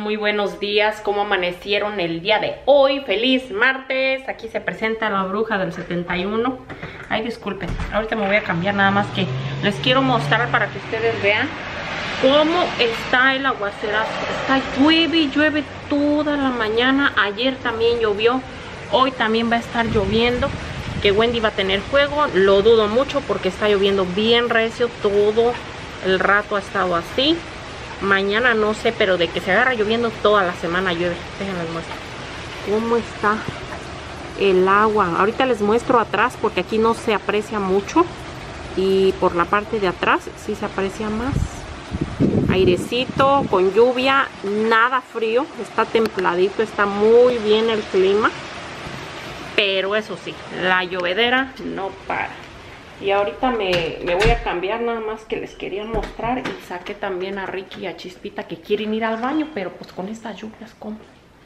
Muy buenos días. ¿Cómo amanecieron el día de hoy? Feliz martes. Aquí se presenta la bruja del 71. Ay, disculpen, ahorita me voy a cambiar, nada más que les quiero mostrar para que ustedes vean cómo está el aguacerazo. Está llueve y llueve toda la mañana. Ayer también llovió, hoy también va a estar lloviendo. Que Wendy va a tener fuego, lo dudo mucho porque está lloviendo bien recio. Todo el rato ha estado así. Mañana no sé, pero de que se agarra lloviendo toda la semana llueve. Déjenles muestro cómo está el agua. Ahorita les muestro atrás porque aquí no se aprecia mucho. Y por la parte de atrás sí se aprecia más. Airecito, con lluvia, nada frío. Está templadito, está muy bien el clima. Pero eso sí, la llovedera no para. Y ahorita me voy a cambiar, nada más que les quería mostrar. Y saqué también a Ricky y a Chispita que quieren ir al baño, pero pues con estas lluvias, ¿cómo?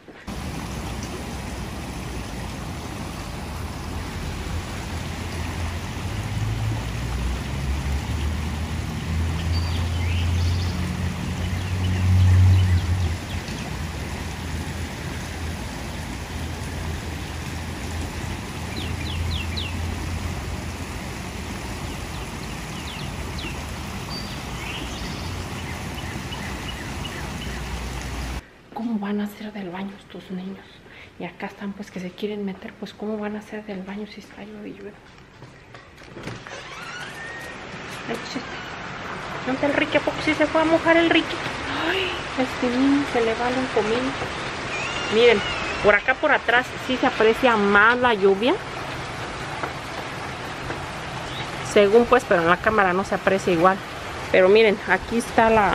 ¿Cómo van a hacer del baño estos niños? Y acá están pues que se quieren meter, pues ¿cómo van a hacer del baño si está llueve y llueve? Ay, ¿dónde el Ricky? ¿A poco sí se fue a mojar el Ricky? Ay, este niño se le va un comino. Miren, por acá por atrás sí se aprecia más la lluvia. Según pues, pero en la cámara no se aprecia igual. Pero miren, aquí está la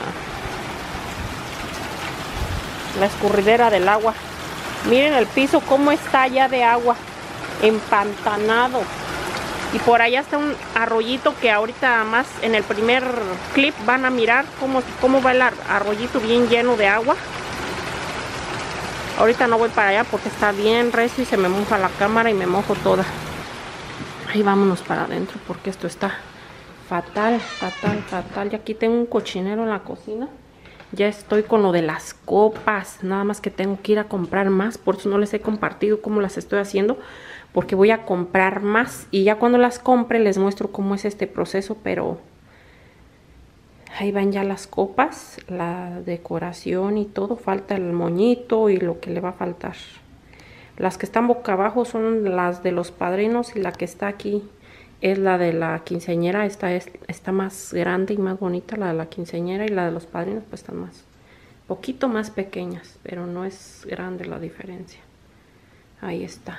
escurridera del agua. Miren el piso cómo está ya de agua, empantanado. Y por allá está un arroyito que ahorita más en el primer clip van a mirar cómo va el arroyito bien lleno de agua. Ahorita no voy para allá porque está bien recio y se me moja la cámara y me mojo toda. Ahí vámonos para adentro porque esto está fatal, fatal, fatal. Y aquí tengo un cochinero en la cocina. Ya estoy con lo de las copas, nada más que tengo que ir a comprar más. Por eso no les he compartido cómo las estoy haciendo, porque voy a comprar más. Y ya cuando las compre les muestro cómo es este proceso, pero ahí van ya las copas, la decoración y todo. Falta el moñito y lo que le va a faltar. Las que están boca abajo son las de los padrinos y la que está aquí es la de la quinceañera. Esta está más grande y más bonita, la de la quinceañera, y la de los padrinos pues están poquito más pequeñas, pero no es grande la diferencia. Ahí está.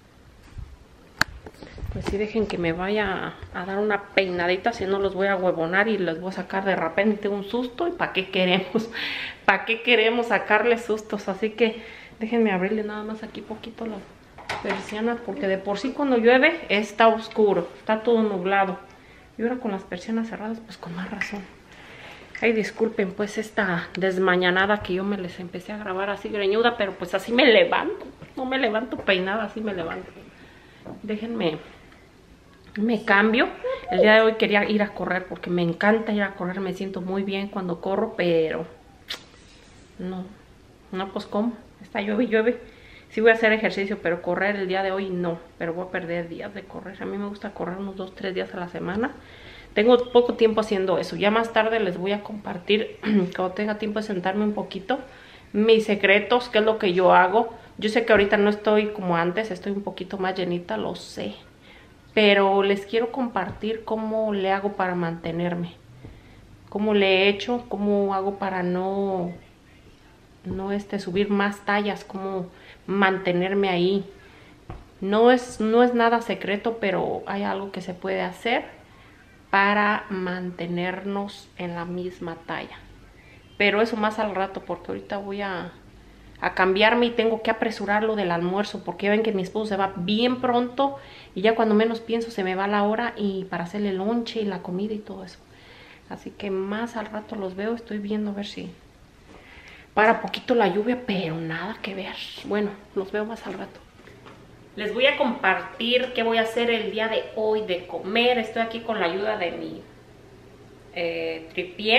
Pues sí, dejen que me vaya a dar una peinadita, si no los voy a huevonar y les voy a sacar de repente un susto. ¿Y para qué queremos? ¿Para qué queremos sacarles sustos? Así que déjenme abrirle nada más aquí poquito la persianas, porque de por sí cuando llueve está oscuro, está todo nublado, y ahora con las persianas cerradas pues con más razón. Ay, disculpen pues esta desmañanada que yo me les empecé a grabar así greñuda, pero pues así me levanto, no me levanto peinada, así me levanto. Déjenme, me cambio. El día de hoy quería ir a correr porque me encanta ir a correr, me siento muy bien cuando corro, pero no pues cómo, está llueve. Sí voy a hacer ejercicio, pero correr el día de hoy no. Pero voy a perder días de correr. A mí me gusta correr unos 2-3 días a la semana. Tengo poco tiempo haciendo eso. Ya más tarde les voy a compartir, cuando tenga tiempo de sentarme un poquito, mis secretos, qué es lo que yo hago. Yo sé que ahorita no estoy como antes, estoy un poquito más llenita, lo sé. Pero les quiero compartir cómo le hago para mantenerme. Cómo le he hecho, cómo hago para no subir más tallas, cómo mantenerme ahí. No es nada secreto, pero hay algo que se puede hacer para mantenernos en la misma talla. Pero eso más al rato, porque ahorita voy a cambiarme y tengo que apresurar lo del almuerzo, porque ya ven que mi esposo se va bien pronto y ya cuando menos pienso se me va la hora y para hacerle el lonche y la comida y todo eso. Así que más al rato los veo. Estoy viendo a ver si para poquito la lluvia, pero nada que ver. Bueno, los veo más al rato. Les voy a compartir qué voy a hacer el día de hoy de comer. Estoy aquí con la ayuda de mi tripié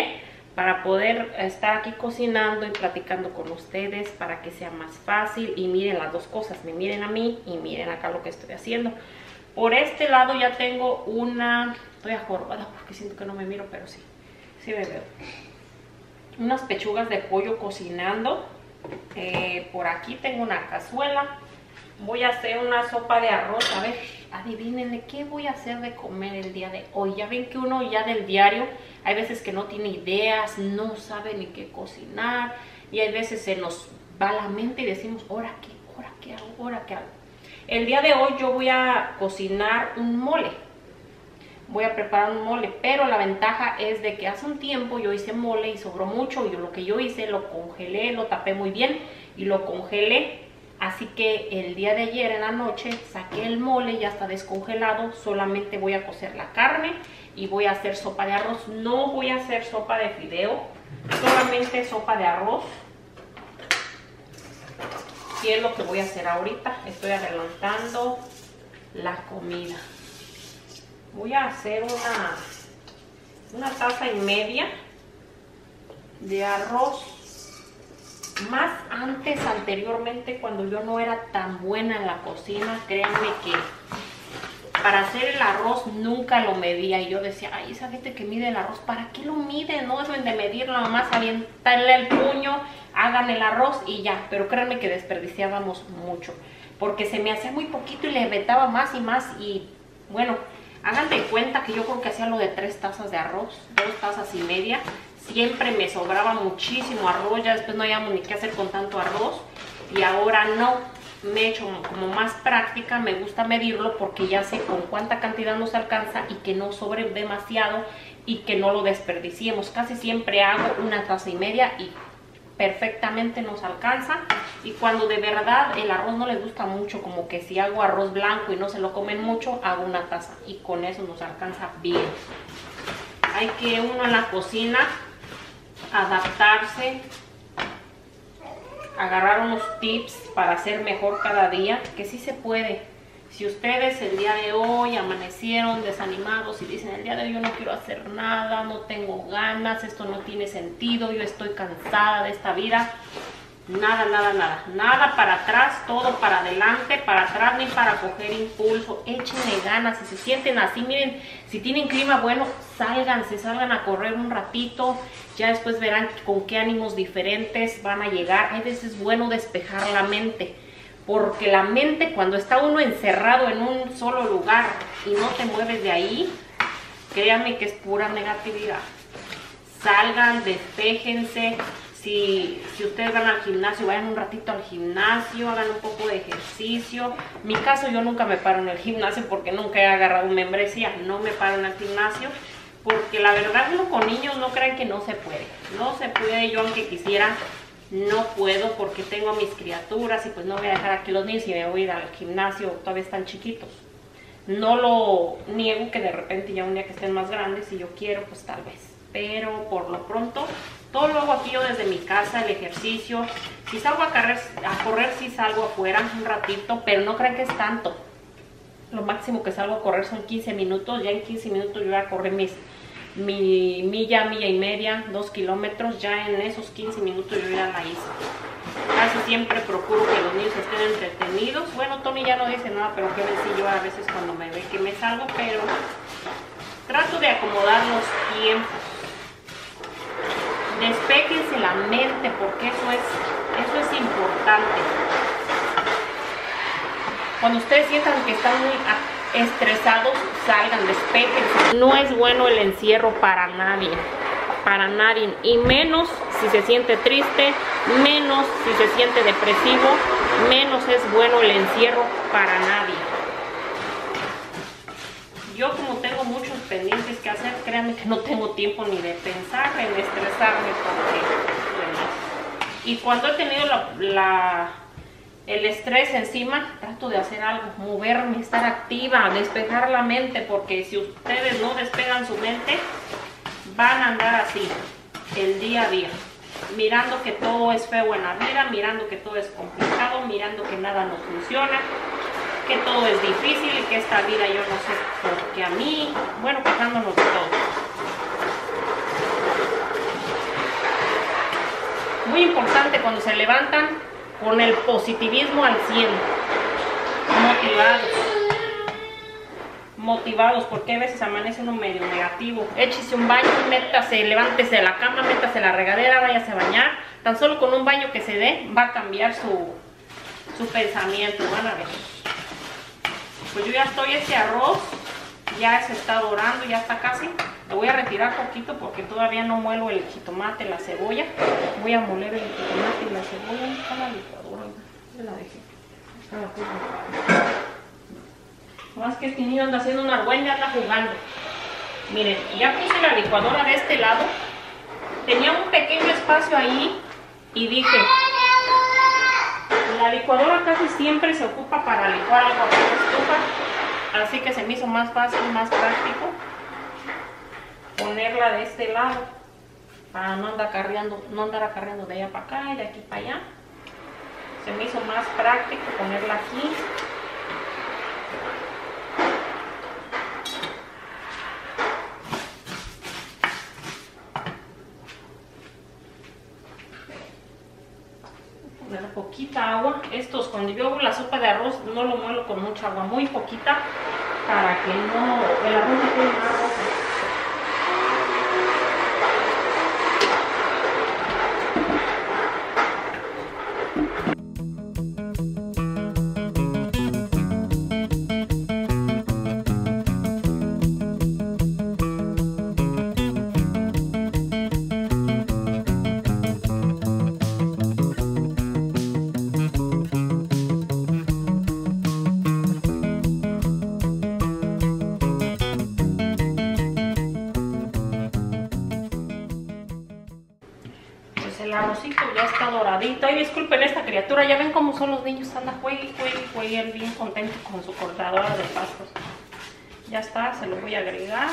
para poder estar aquí cocinando y platicando con ustedes, para que sea más fácil. Y miren las dos cosas, me miren a mí y miren acá lo que estoy haciendo. Por este lado ya tengo una, estoy ajorvada porque siento que no me miro, pero sí me veo. Unas pechugas de pollo cocinando. Por aquí tengo una cazuela. Voy a hacer una sopa de arroz. A ver, adivinen qué voy a hacer de comer el día de hoy. Ya ven que uno ya del diario, hay veces que no tiene ideas, no sabe ni qué cocinar. Y hay veces se nos va la mente y decimos, ¿ahora qué hago? ¿Ahora qué hago? El día de hoy yo voy a cocinar un mole. Voy a preparar un mole, pero la ventaja es de que hace un tiempo yo hice mole y sobró mucho. Y lo que yo hice, lo congelé, lo tapé muy bien y lo congelé. Así que el día de ayer en la noche saqué el mole, ya está descongelado. Solamente voy a cocer la carne y voy a hacer sopa de arroz. No voy a hacer sopa de fideo, solamente sopa de arroz. Y es lo que voy a hacer ahorita. Estoy adelantando la comida. Voy a hacer una taza y media de arroz. Más anteriormente, cuando yo no era tan buena en la cocina, créanme que para hacer el arroz nunca lo medía. Y yo decía, ay, esa gente que mide el arroz, ¿para qué lo mide? No deben de medirlo, nomás avientarle el puño, hagan el arroz y ya. Pero créanme que desperdiciábamos mucho, porque se me hacía muy poquito y le vetaba más y más. Y bueno, hagan de cuenta que yo creo que hacía lo de 3 tazas de arroz, 2 tazas y media. Siempre me sobraba muchísimo arroz, ya después no habíamos ni qué hacer con tanto arroz. Y ahora no, me he hecho como más práctica, me gusta medirlo porque ya sé con cuánta cantidad nos alcanza y que no sobre demasiado y que no lo desperdiciemos. Casi siempre hago 1 taza y media y perfectamente nos alcanza. Y cuando de verdad el arroz no les gusta mucho, como que si hago arroz blanco y no se lo comen mucho, hago 1 taza y con eso nos alcanza bien. Hay que uno en la cocina adaptarse, agarrar unos tips para hacer mejor cada día, que sí se puede. Si ustedes el día de hoy amanecieron desanimados y dicen, el día de hoy yo no quiero hacer nada, no tengo ganas, esto no tiene sentido, yo estoy cansada de esta vida, nada para atrás, todo para adelante, para atrás ni para coger impulso. Échenle ganas. Si se sienten así, miren, si tienen clima bueno, salgan a correr un ratito, ya después verán con qué ánimos diferentes van a llegar. Hay veces bueno despejar la mente, porque la mente, cuando está uno encerrado en un solo lugar y no te mueves de ahí, créanme que es pura negatividad. Salgan, despéjense. Si ustedes van al gimnasio, vayan un ratito al gimnasio, hagan un poco de ejercicio. En mi caso, yo nunca me paro en el gimnasio porque nunca he agarrado membresía. No me paro en el gimnasio porque la verdad, uno con niños no crean que no se puede. No se puede, yo aunque quisiera, no puedo porque tengo a mis criaturas y pues no voy a dejar aquí los niños y me voy a ir al gimnasio, todavía están chiquitos. No lo niego que de repente ya un día que estén más grandes, si yo quiero, pues tal vez. Pero por lo pronto, todo lo hago aquí yo desde mi casa, el ejercicio. Si salgo a correr sí salgo afuera un ratito, pero no crean que es tanto. Lo máximo que salgo a correr son 15 minutos. Ya en 15 minutos yo ya corrí mi milla y media, 2 kilómetros. Ya en esos 15 minutos yo ya la hice. Casi siempre procuro que los niños estén entretenidos. Bueno, Tony ya no dice nada, pero qué yo a veces cuando me ve que me salgo, pero trato de acomodar los tiempos. Despéjense la mente, porque eso es importante. Cuando ustedes sientan que están muy estresados, salgan, despéjense. No es bueno el encierro para nadie, y menos si se siente triste, menos si se siente depresivo, menos es bueno el encierro para nadie. Yo como tengo muchos pendientes que hacer, créanme que no tengo tiempo ni de pensar en estresarme porque, bueno, y cuando he tenido el estrés encima, trato de hacer algo, moverme, estar activa, despejar la mente, porque si ustedes no despegan su mente, van a andar así el día a día, mirando que todo es feo en la vida, mirando que todo es complicado, mirando que nada nos funciona, que todo es difícil y que esta vida yo no sé por qué a mí, bueno, quejándonos de todo. Muy importante cuando se levantan con el positivismo al 100. Motivados, porque a veces amanece uno medio negativo. Échese un baño, métase, levántese de la cama, métase a la regadera, váyase a bañar. Tan solo con un baño que se dé va a cambiar su pensamiento. Van a ver. Pues yo ya estoy, ese arroz ya se está dorando, ya está casi. Lo voy a retirar poquito porque todavía no muelo el jitomate, la cebolla. Voy a moler el jitomate y la cebolla. Está la licuadora, ya la dejé. Más que este niño anda haciendo una argüenda, anda jugando. Miren, ya puse la licuadora de este lado. Tenía un pequeño espacio ahí y dije, la licuadora casi siempre se ocupa para licuar algo aquí en la estufa, así que se me hizo más fácil, más práctico ponerla de este lado para no andar acarreando de allá para acá y de aquí para allá. Se me hizo más práctico ponerla aquí. Poner poquita agua. Estos, cuando yo hago la sopa de arroz, no lo muelo con mucha agua, muy poquita, para que no, el arroz no quede más rojo. El arrocito ya está doradito. Ay, disculpen esta criatura, ya ven cómo son los niños, anda juegue, él bien contento con su cortadora de pastos. Ya está, se lo voy a agregar.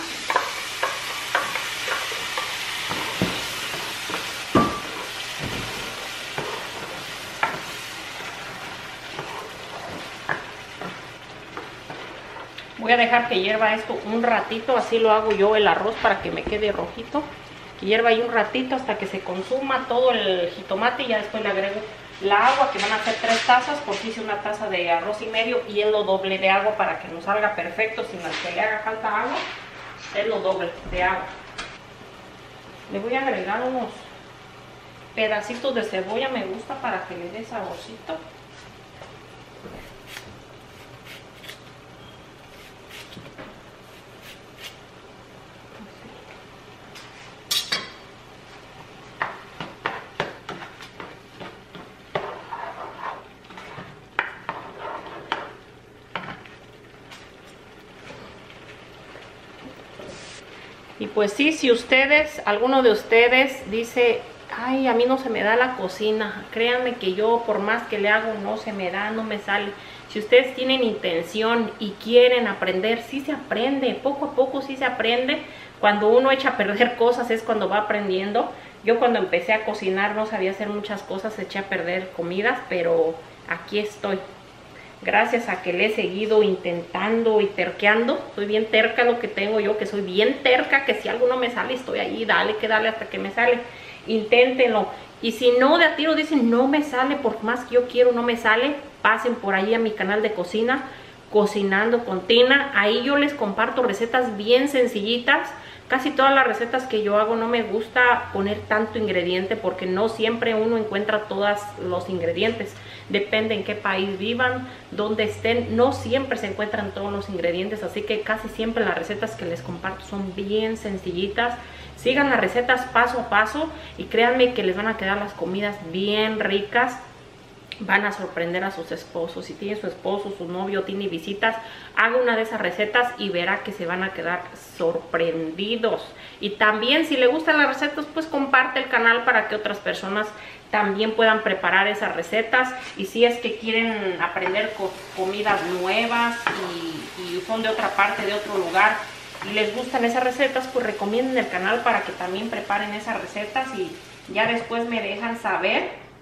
Voy a dejar que hierva esto un ratito, así lo hago yo el arroz para que me quede rojito. Que hierva ahí un ratito hasta que se consuma todo el jitomate y ya después le agrego la agua, que van a ser 3 tazas porque hice una taza de arroz y medio y es lo doble de agua para que nos salga perfecto. Sin que le haga falta agua, es lo doble de agua. Le voy a agregar unos pedacitos de cebolla, me gusta para que le dé saborcito. Y pues sí, si ustedes, alguno de ustedes dice, ay, a mí no se me da la cocina, créanme que yo por más que le hago no se me da, no me sale. Si ustedes tienen intención y quieren aprender, sí se aprende, poco a poco sí se aprende. Cuando uno echa a perder cosas es cuando va aprendiendo. Yo cuando empecé a cocinar no sabía hacer muchas cosas, eché a perder comidas, pero aquí estoy. Gracias a que le he seguido intentando y terqueando. Soy bien terca, lo que tengo yo, que soy bien terca, que si algo no me sale, estoy ahí, dale que dale hasta que me sale. Inténtenlo. Y si no, de a tiro dicen, no me sale, por más que yo quiero, no me sale, pasen por ahí a mi canal de cocina, Cocinando con Tina. Ahí yo les comparto recetas bien sencillitas. Casi todas las recetas que yo hago no me gusta poner tanto ingrediente porque no siempre uno encuentra todos los ingredientes. Depende en qué país vivan, dónde estén, no siempre se encuentran todos los ingredientes. Así que casi siempre las recetas que les comparto son bien sencillitas. Sigan las recetas paso a paso y créanme que les van a quedar las comidas bien ricas. Van a sorprender a sus esposos. Si tiene su esposo, su novio, tiene visitas, haga una de esas recetas y verá que se van a quedar sorprendidos. Y también si le gustan las recetas, pues comparte el canal para que otras personas también puedan preparar esas recetas. Y si es que quieren aprender comidas nuevas y son de otra parte, de otro lugar, y les gustan esas recetas, pues recomienden el canal para que también preparen esas recetas y ya después me dejan saber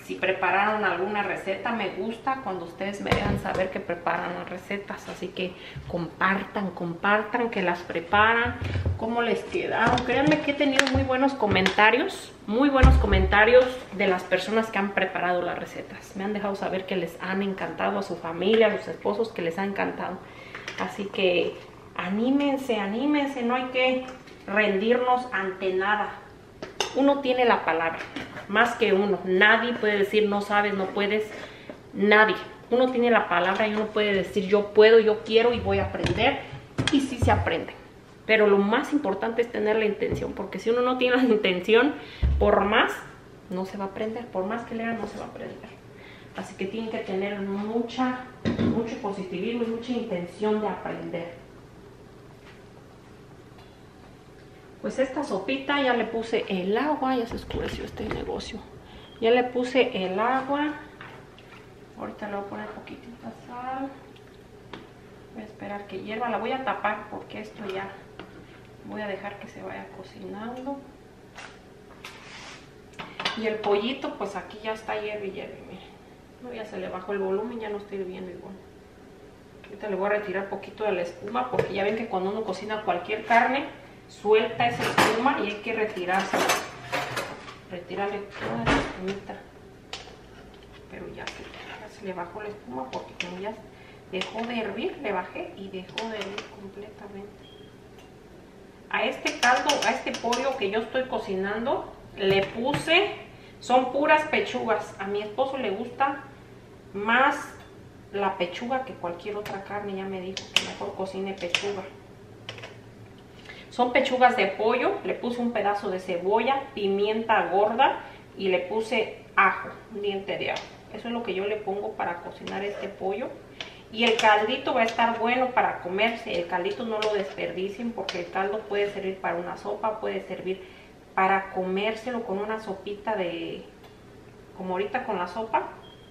si prepararon alguna receta. Me gusta cuando ustedes me dejan saber que preparan las recetas, así que compartan que las preparan, cómo les quedaron. Créanme que he tenido muy buenos comentarios de las personas que han preparado las recetas. Me han dejado saber que les han encantado, a su familia, a sus esposos, que les ha encantado. Así que anímense, no hay que rendirnos ante nada. Uno tiene la palabra, más que uno. Nadie puede decir no sabes, no puedes, nadie. Uno tiene la palabra y uno puede decir yo puedo, yo quiero y voy a aprender. Y sí se aprende. Pero lo más importante es tener la intención, porque si uno no tiene la intención, por más, no se va a aprender. Por más que lean, no se va a aprender. Así que tienen que tener mucho positivismo y mucha intención de aprender. Pues esta sopita ya le puse el agua, ya se oscureció este negocio. Ya le puse el agua. Ahorita le voy a poner poquitita sal. Voy a esperar que hierva. La voy a tapar porque esto ya voy a dejar que se vaya cocinando. Y el pollito, pues aquí ya está hierve, miren. No, ya se le bajó el volumen, ya no está hirviendo igual. Ahorita le voy a retirar poquito de la espuma porque ya ven que cuando uno cocina cualquier carne, suelta esa espuma y hay que retirarse. Retirarle toda la espumita. Pero ya se le bajó la espuma porque como ya dejó de hervir, le bajé y dejó de hervir completamente. A este caldo, a este pollo que yo estoy cocinando, le puse, son puras pechugas. A mi esposo le gusta más la pechuga que cualquier otra carne. Ya me dijo que mejor cocine pechuga. Son pechugas de pollo, le puse un pedazo de cebolla, pimienta gorda y le puse ajo, un diente de ajo. Eso es lo que yo le pongo para cocinar este pollo. Y el caldito va a estar bueno para comerse. El caldito no lo desperdicien porque el caldo puede servir para una sopa, puede servir para comérselo con una sopita de, como ahorita con la sopa,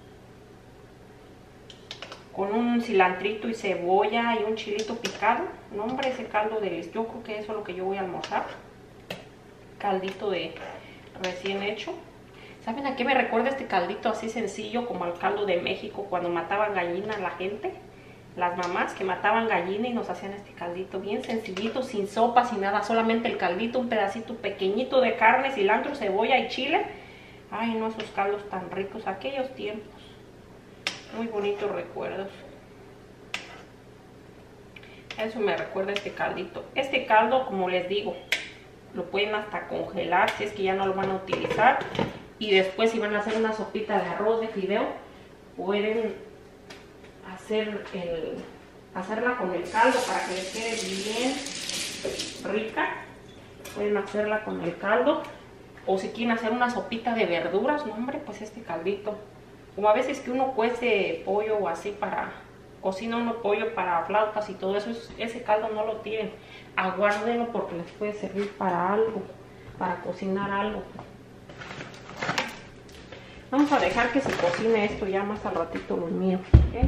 con un cilantrito y cebolla y un chilito picado. No, hombre, ese caldo yo creo que eso es lo que yo voy a almorzar. Caldito de recién hecho. ¿Saben a qué me recuerda este caldito así sencillo como al caldo de México cuando mataban gallina la gente? Las mamás que mataban gallina y nos hacían este caldito bien sencillito, sin sopa, sin nada, solamente el caldito, un pedacito pequeñito de carne, cilantro, cebolla y chile. Ay, no, esos caldos tan ricos, aquellos tiempos. Muy bonitos recuerdos. Eso me recuerda este caldito. Este caldo, como les digo, lo pueden hasta congelar si es que ya no lo van a utilizar. Y después si van a hacer una sopita de arroz, de fideo, pueden hacerla con el caldo para que les quede bien rica. Pueden hacerla con el caldo. O si quieren hacer una sopita de verduras, no, hombre, pues este caldito. O a veces que uno cuece pollo o así cocina uno pollo para flautas y todo eso, ese caldo no lo tiren. Aguárdenlo porque les puede servir para algo, para cocinar algo. Vamos a dejar que se cocine esto, ya más al ratito lo miro, ¿ok?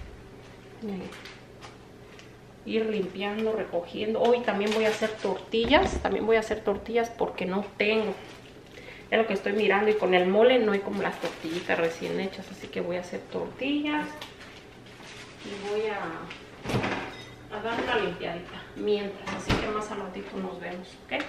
Ir limpiando, recogiendo. Hoy también voy a hacer tortillas, porque no tengo. Es lo que estoy mirando y con el mole no hay como las tortillitas recién hechas, así que voy a hacer tortillas y voy a dar una limpiadita mientras, así que más al ratito nos vemos, ¿ok?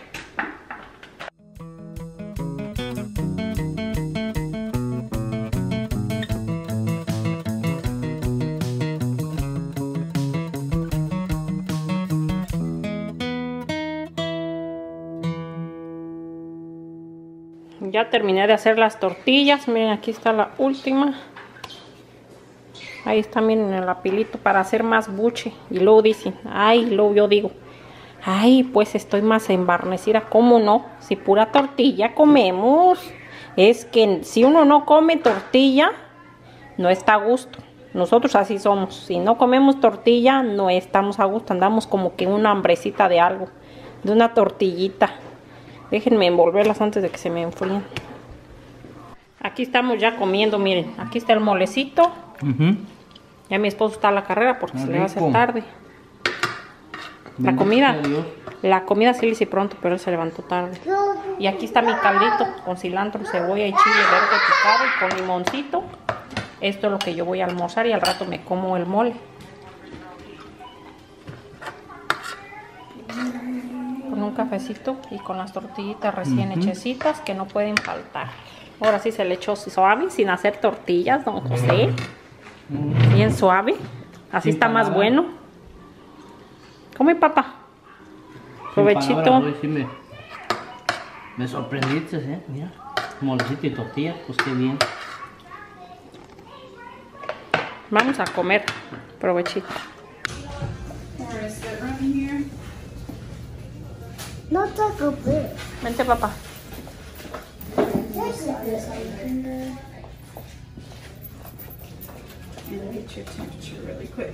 Ya terminé de hacer las tortillas. Miren, aquí está la última. Ahí está, miren, el lapilito para hacer más buche. Y luego dicen, ay, luego yo digo, ay, pues estoy más embarnecida. ¿Cómo no? Si pura tortilla comemos. Es que si uno no come tortilla, no está a gusto. Nosotros así somos. Si no comemos tortilla, no estamos a gusto. Andamos como que una hambrecita de algo. De una tortillita. Déjenme envolverlas antes de que se me enfríen. Aquí estamos ya comiendo, miren. Aquí está el molecito. Ya mi esposo está a la carrera porque se le va a hacer tarde. La comida. La comida sí la hice pronto, pero él se levantó tarde. Y aquí está mi caldito con cilantro, cebolla y chile verde picado y con limoncito. Esto es lo que yo voy a almorzar y al rato me como el mole. Con un cafecito y con las tortillitas recién hechecitas que no pueden faltar. Ahora sí se le echó suave, sin hacer tortillas, don José. Bien suave. Así está más bueno. Come, papá. Provechito. Hoy sí me sorprendiste, mira. Molecito y tortilla, pues qué bien. Vamos a comer. Provechito. No Taco Bell. Vente, papá. Get your temperature really quick.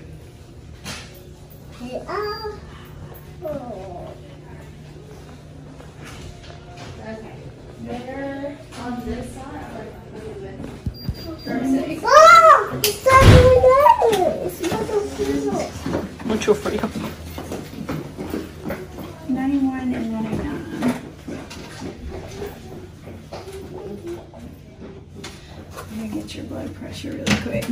Better on this side. Perfect. Oh, está muy es Mucho frío. 91 and 99. I'm gonna get your blood pressure really quick.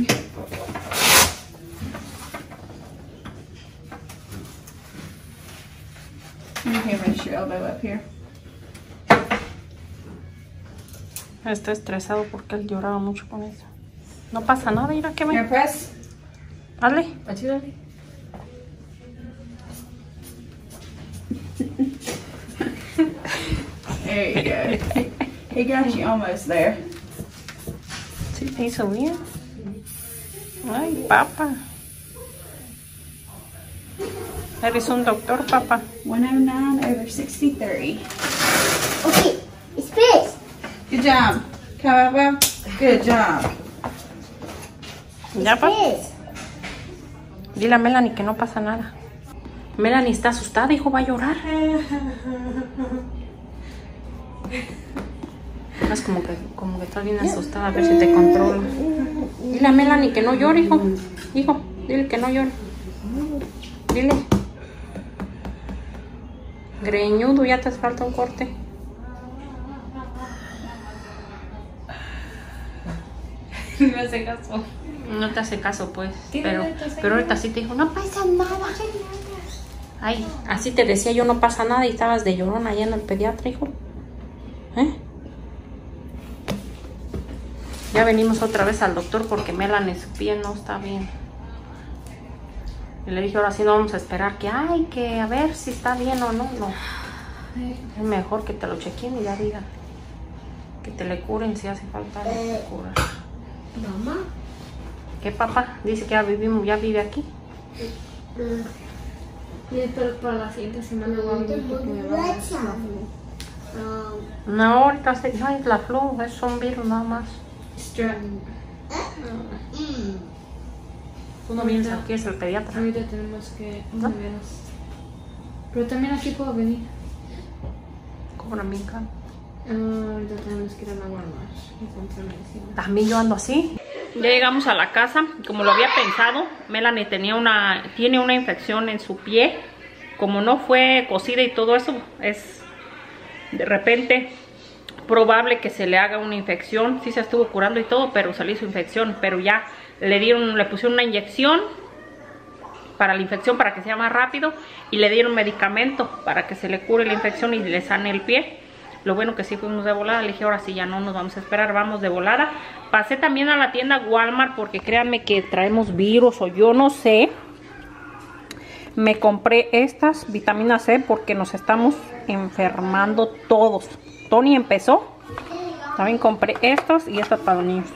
Okay, raise your elbow up here. Está estresado porque él lloraba mucho con eso. No pasa nada, mira que Here, me... press. Dale. There you go. He got you almost there. Sí, te hizo bien. Ay, papá. Eres un doctor, papá. 109 over 60, 30. Okay, it's finished. Good job. Come up. Good job. Ya, papá. Finished. Dile a Melanie que no pasa nada. Melanie está asustada, hijo, va a llorar. Es como que estás bien asustada, a ver si te controla. Dile a Melanie que no llore, hijo. Hijo, dile que no llore. Dile. Greñudo, ya te hace falta un corte. No me hace caso. No te hace caso, pues. Pero ahorita sí te dijo, no pasa nada. Ay, así te decía yo, no pasa nada, y estabas de llorón allá en el pediatra, hijo. Ya venimos otra vez al doctor porque Melanie su pie no está bien. Y le dije, ahora sí no vamos a esperar que a ver si está bien o no. No. Es mejor que te lo chequen y ya digan. Que te le curen si hace falta curar. Mamá. ¿Qué, papá? Dice que ya vive aquí. Pero para la siguiente semana voy a venir porque me va a dar No, ahorita no es la flu, es un virus nada más. strep. Tú no vienes aquí, es el pediatra. Ahorita tenemos que ¿No? veras. Pero también aquí puedo venir. Cobran bien caro. Ahorita tenemos que ir a la Walmart y comprar medicina. También yo ando así. Ya llegamos a la casa, como lo había pensado. Melanie tiene una infección en su pie. Como no fue cocida y todo eso, es de repente probable que se le haga una infección. Sí se estuvo curando y todo, pero se le hizo infección. Pero ya le pusieron una inyección para la infección, para que sea más rápido. Y le dieron medicamento para que se le cure la infección y le sane el pie. Lo bueno que sí fuimos de volada. Le dije, ahora sí ya no nos vamos a esperar, vamos de volada. Pasé también a la tienda Walmart porque créanme que traemos virus o yo no sé. Me compré estas vitaminas C porque nos estamos enfermando todos. Tony empezó. También compré estos y estas para los niños.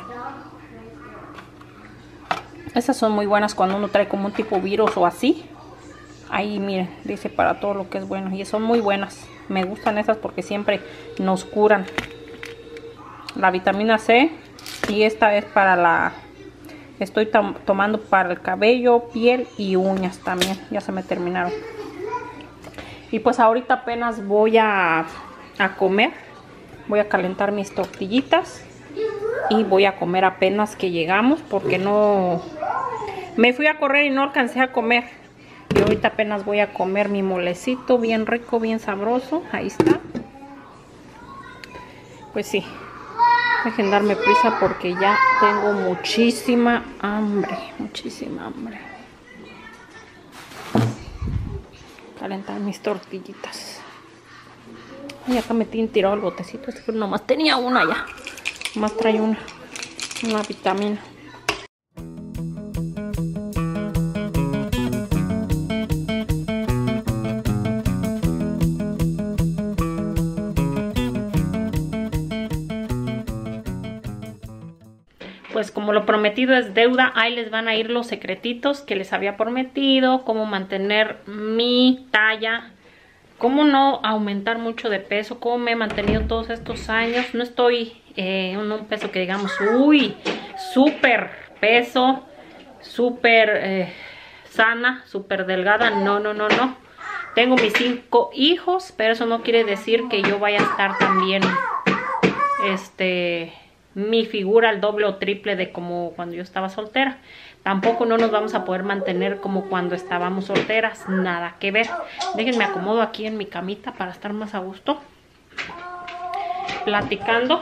Estas son muy buenas cuando uno trae como un tipo virus o así. Ahí miren, dice para todo lo que es bueno. Y son muy buenas. Me gustan estas porque siempre nos curan. La vitamina C. Y esta es para la... Estoy tomando para el cabello, piel y uñas también. Ya se me terminaron. Y pues ahorita apenas voy a comer. Voy a calentar mis tortillitas. Y voy a comer apenas que llegamos. Porque no... Me fui a correr y no alcancé a comer. Y ahorita apenas voy a comer mi molecito bien rico, bien sabroso. Ahí está. Pues sí, dejen darme prisa porque ya tengo muchísima hambre. Muchísima hambre. Calentar mis tortillitas. Y acá me tienen tirado el botecito. Este nomás tenía una ya. Nomás trae una vitamina. Pues como lo prometido es deuda, ahí les van a ir los secretitos que les había prometido, cómo mantener mi talla, cómo no aumentar mucho de peso, cómo me he mantenido todos estos años. No estoy en un peso que digamos, uy, súper peso, súper sana, súper delgada. No. Tengo mis 5 hijos, pero eso no quiere decir que yo vaya a estar también, mi figura al doble o triple de como cuando yo estaba soltera. Tampoco no nos vamos a poder mantener como cuando estábamos solteras, nada que ver. Déjenme acomodo aquí en mi camita para estar más a gusto platicando.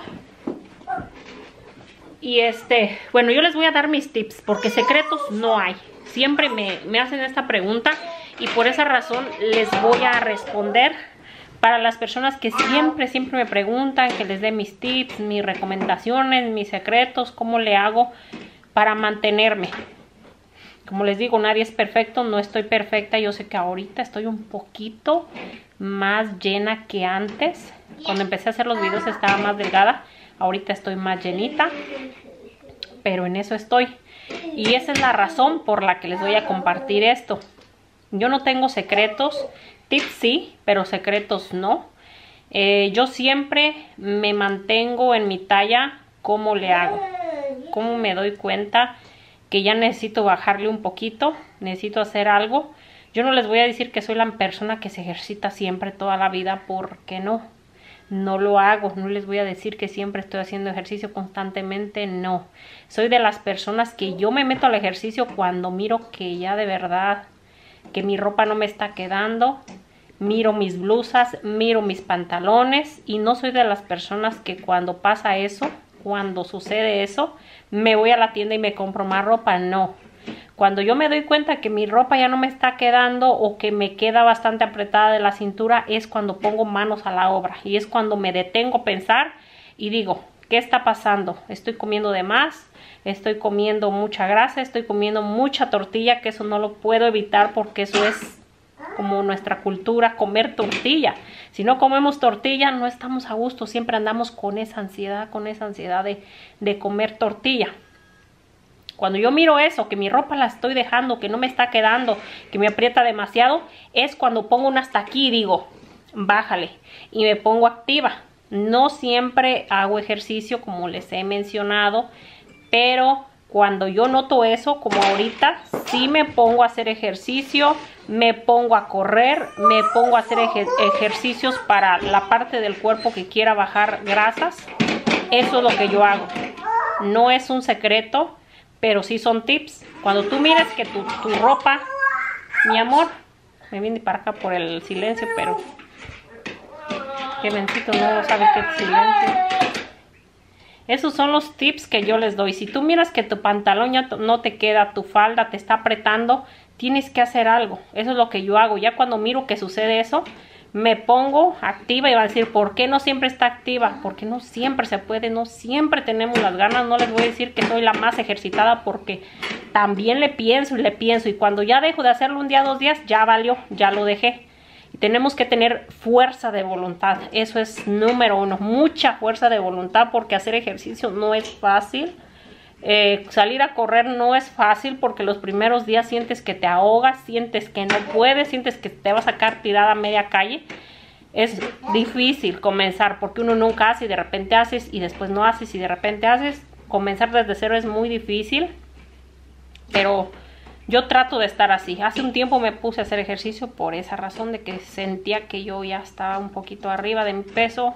Y bueno, yo les voy a dar mis tips porque secretos no hay. Siempre me hacen esta pregunta y por esa razón les voy a responder. Para las personas que siempre me preguntan, que les dé mis tips, mis recomendaciones, mis secretos, cómo le hago para mantenerme. Como les digo, nadie es perfecto, no estoy perfecta. Yo sé que ahorita estoy un poquito más llena que antes. Cuando empecé a hacer los videos estaba más delgada, ahorita estoy más llenita, pero en eso estoy. Y esa es la razón por la que les voy a compartir esto. Yo no tengo secretos. Tips sí, pero secretos no. Yo siempre me mantengo en mi talla. ¿Cómo le hago? ¿Cómo me doy cuenta que ya necesito bajarle un poquito? Necesito hacer algo. Yo no les voy a decir que soy la persona que se ejercita siempre toda la vida, porque no lo hago. No les voy a decir que siempre estoy haciendo ejercicio constantemente, no. Soy de las personas que yo me meto al ejercicio cuando miro que ya de verdad, que mi ropa no me está quedando, miro mis blusas, miro mis pantalones, y no soy de las personas que cuando pasa eso, cuando sucede eso, me voy a la tienda y me compro más ropa. No. Cuando yo me doy cuenta que mi ropa ya no me está quedando o que me queda bastante apretada de la cintura, es cuando pongo manos a la obra y es cuando me detengo a pensar y digo, ¿qué está pasando? Estoy comiendo de más, estoy comiendo mucha grasa, estoy comiendo mucha tortilla, que eso no lo puedo evitar porque eso es como nuestra cultura, comer tortilla. Si no comemos tortilla no estamos a gusto, siempre andamos con esa ansiedad de comer tortilla. Cuando yo miro eso, que mi ropa la estoy dejando, que no me está quedando, que me aprieta demasiado, es cuando pongo un hasta aquí y digo, bájale, y me pongo activa. No siempre hago ejercicio como les he mencionado, pero cuando yo noto eso, como ahorita, sí me pongo a hacer ejercicio, me pongo a correr, me pongo a hacer ejercicios para la parte del cuerpo que quiera bajar grasas. Eso es lo que yo hago. No es un secreto, pero sí son tips. Cuando tú mires que tu ropa, mi amor, me viene para acá por el silencio, pero que Bencito no sabe qué es silencio. Esos son los tips que yo les doy. Si tú miras que tu pantalón ya no te queda, tu falda te está apretando, tienes que hacer algo. Eso es lo que yo hago. Ya cuando miro que sucede eso, me pongo activa y va a decir, ¿por qué no siempre está activa? Porque no siempre se puede, no siempre tenemos las ganas. No les voy a decir que soy la más ejercitada porque también le pienso y cuando ya dejo de hacerlo un día, 2 días, ya valió, ya lo dejé. Y tenemos que tener fuerza de voluntad, eso es número 1, mucha fuerza de voluntad porque hacer ejercicio no es fácil. Salir a correr no es fácil porque los primeros días sientes que te ahogas, sientes que no puedes, sientes que te va a sacar tirada a media calle. Es difícil comenzar porque uno nunca hace y de repente haces y después no haces y de repente haces. Comenzar desde cero es muy difícil, pero yo trato de estar así. Hace un tiempo me puse a hacer ejercicio por esa razón de que sentía que yo ya estaba un poquito arriba de mi peso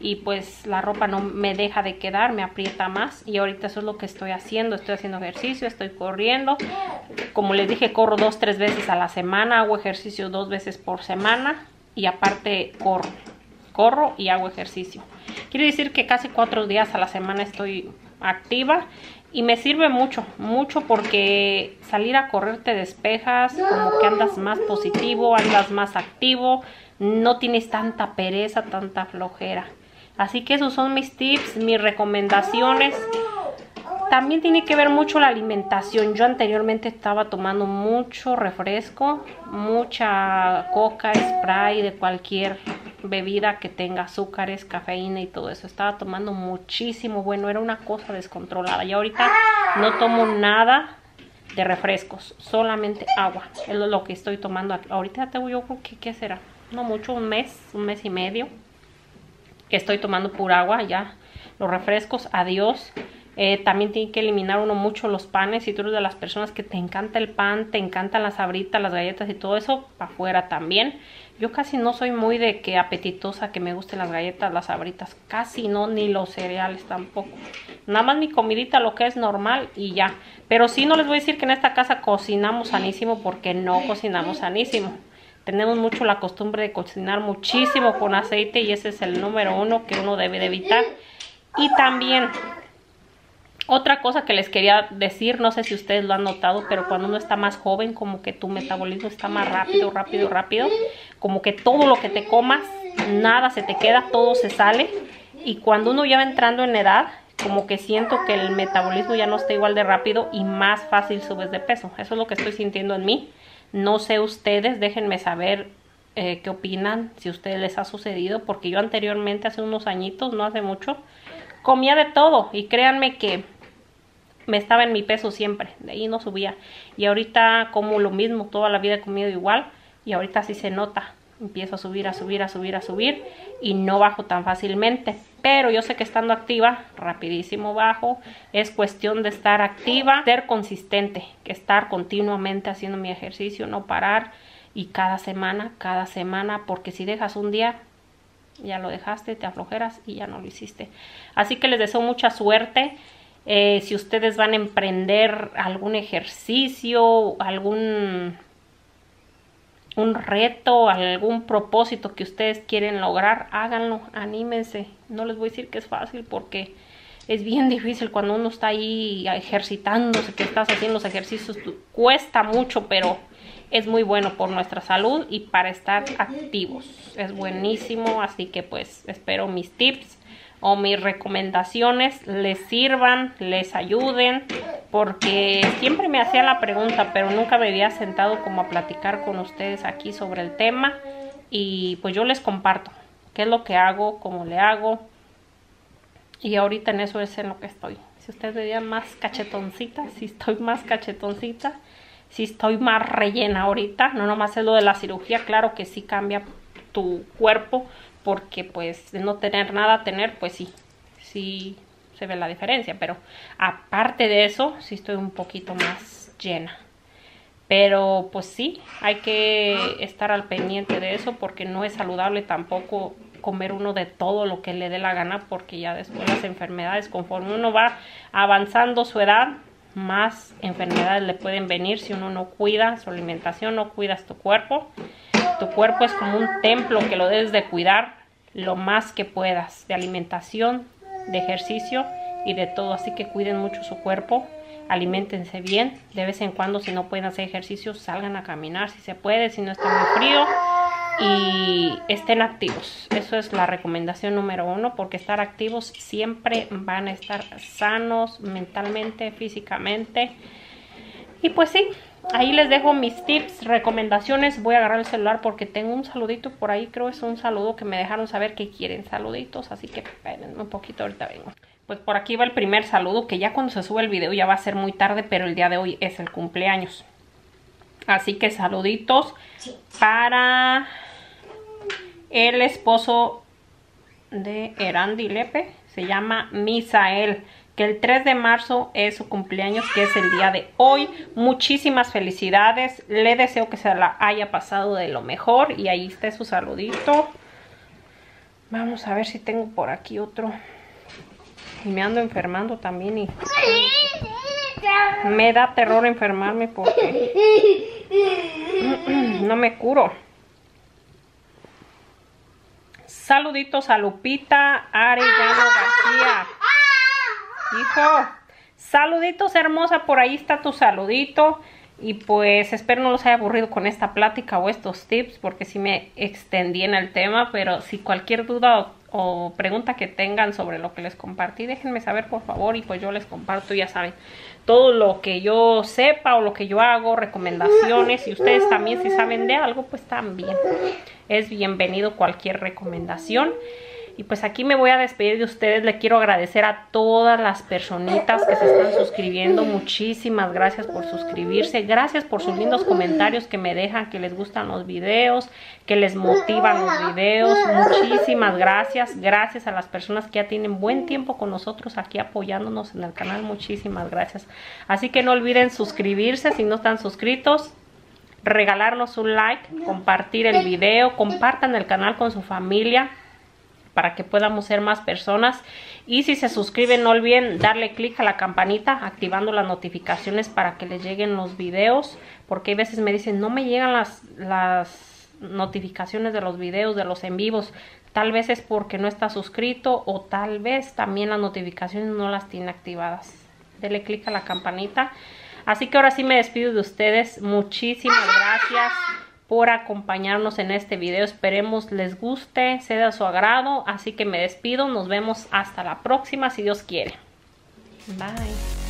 y pues la ropa no me deja de quedar, me aprieta más. Y ahorita eso es lo que estoy haciendo ejercicio, estoy corriendo. Como les dije, corro 2-3 veces a la semana, hago ejercicio 2 veces por semana y aparte corro y hago ejercicio. Quiere decir que casi 4 días a la semana estoy activa y me sirve mucho porque salir a correr te despejas, como que andas más positivo, andas más activo, no tienes tanta pereza, tanta flojera. Así que esos son mis tips, mis recomendaciones. También tiene que ver mucho la alimentación. Yo anteriormente estaba tomando mucho refresco, mucha coca, spray de cualquier bebida que tenga azúcares, cafeína y todo eso. Estaba tomando muchísimo, bueno, era una cosa descontrolada. Y ahorita no tomo nada de refrescos, solamente agua. Es lo que estoy tomando. Ahorita tengo yo, ¿qué será? No mucho, un mes y medio que estoy tomando pura agua ya. Los refrescos, adiós. También tiene que eliminar uno mucho los panes. Si tú eres de las personas que te encanta el pan, te encantan las sabritas, las galletas y todo eso, para afuera también. Yo casi no soy muy de que apetitosa, que me gusten las galletas, las sabritas, casi no, ni los cereales tampoco. Nada más mi comidita, lo que es normal y ya. Pero sí, no les voy a decir que en esta casa cocinamos sanísimo, porque no cocinamos sanísimo. Tenemos mucho la costumbre de cocinar muchísimo con aceite y ese es el número 1 que uno debe de evitar. Y también otra cosa que les quería decir, no sé si ustedes lo han notado, pero cuando uno está más joven, como que tu metabolismo está más rápido, como que todo lo que te comas, nada se te queda, todo se sale. Y cuando uno ya va entrando en edad, como que siento que el metabolismo ya no está igual de rápido y más fácil subes de peso. Eso es lo que estoy sintiendo en mí. No sé ustedes, déjenme saber qué opinan, si a ustedes les ha sucedido, porque yo anteriormente, hace unos añitos, no hace mucho, comía de todo y créanme que me estaba en mi peso siempre, de ahí no subía. Y ahorita como lo mismo, toda la vida he comido igual y ahorita sí se nota. Empiezo a subir y no bajo tan fácilmente. Pero yo sé que estando activa, rapidísimo bajo. Es cuestión de estar activa, ser consistente, que estar continuamente haciendo mi ejercicio, no parar. Y cada semana, porque si dejas un día, ya lo dejaste, te aflojeras y ya no lo hiciste. Así que les deseo mucha suerte. Si ustedes van a emprender algún ejercicio, un reto, algún propósito que ustedes quieren lograr, háganlo, anímense. No les voy a decir que es fácil porque es bien difícil cuando uno está ahí ejercitándose, que estás haciendo los ejercicios, cuesta mucho, pero es muy bueno por nuestra salud y para estar activos. Es buenísimo, así que pues espero mis tips o mis recomendaciones les sirvan, les ayuden, porque siempre me hacía la pregunta, pero nunca me había sentado como a platicar con ustedes aquí sobre el tema. Y pues yo les comparto qué es lo que hago, cómo le hago. Y ahorita en eso es en lo que estoy. Si ustedes veían más cachetoncita, si estoy más cachetoncita, si estoy más rellena ahorita. No nomás es lo de la cirugía, claro que sí cambia tu cuerpo, porque pues de no tener nada, pues sí se ve la diferencia, pero aparte de eso, sí estoy un poquito más llena. Pero pues sí, hay que estar al pendiente de eso, porque no es saludable tampoco comer uno de todo lo que le dé la gana, porque ya después las enfermedades, conforme uno va avanzando su edad, más enfermedades le pueden venir si uno no cuida su alimentación, no cuidas tu cuerpo. Tu cuerpo es como un templo que lo debes de cuidar lo más que puedas, de alimentación, de ejercicio y de todo. Así que cuiden mucho su cuerpo, aliméntense bien. De vez en cuando, si no pueden hacer ejercicio, salgan a caminar si se puede, si no está muy frío, y estén activos. Eso es la recomendación número 1, porque estar activos siempre van a estar sanos mentalmente, físicamente. Y pues sí, ahí les dejo mis tips, recomendaciones. Voy a agarrar el celular porque tengo un saludito por ahí. Creo es un saludo que me dejaron saber que quieren saluditos. Así que espérenme un poquito, ahorita vengo. Pues por aquí va el primer saludo, que ya cuando se sube el video ya va a ser muy tarde, pero el día de hoy es el cumpleaños. Así que saluditos para el esposo de Erandi Lepe. Se llama Misael, que el 3 de marzo es su cumpleaños, que es el día de hoy. Muchísimas felicidades. Le deseo que se la haya pasado de lo mejor. Y ahí está su saludito. Vamos a ver si tengo por aquí otro. Y me ando enfermando también y me da terror enfermarme porque no me curo. Saluditos a Lupita Arellano García. Hijo, saluditos hermosa, por ahí está tu saludito. Y pues espero no los haya aburrido con esta plática o estos tips, porque sí me extendí en el tema. Pero si cualquier duda o pregunta que tengan sobre lo que les compartí, déjenme saber por favor, y pues yo les comparto, ya saben, todo lo que yo sepa o lo que yo hago, recomendaciones. Y ustedes también, si saben de algo, pues también es bienvenido cualquier recomendación. Y pues aquí me voy a despedir de ustedes. Le quiero agradecer a todas las personitas que se están suscribiendo. Muchísimas gracias por suscribirse. Gracias por sus lindos comentarios que me dejan, que les gustan los videos, que les motivan los videos. Muchísimas gracias. Gracias a las personas que ya tienen buen tiempo con nosotros aquí apoyándonos en el canal. Muchísimas gracias. Así que no olviden suscribirse si no están suscritos. Regalarnos un like, compartir el video, compartan el canal con su familia, para que podamos ser más personas. Y si se suscriben, no olviden darle clic a la campanita, activando las notificaciones para que les lleguen los videos, porque hay veces me dicen no me llegan las notificaciones de los videos, de los en vivos. Tal vez es porque no está suscrito, o tal vez también las notificaciones no las tiene activadas. Dele clic a la campanita. Así que ahora sí me despido de ustedes. Muchísimas gracias por acompañarnos en este video. Esperemos les guste, sea de su agrado. Así que me despido. Nos vemos hasta la próxima, si Dios quiere. Bye.